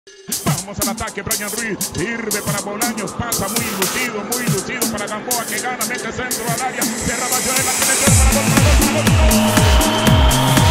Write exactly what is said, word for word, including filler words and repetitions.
Vamos al ataque, Brian Ruiz, sirve para Bolaños, pasa muy lucido, muy lucido para Gamboa que gana, mete centro al área, cerra Bayonela, que le dio para gol, para gol, para gol, para gol.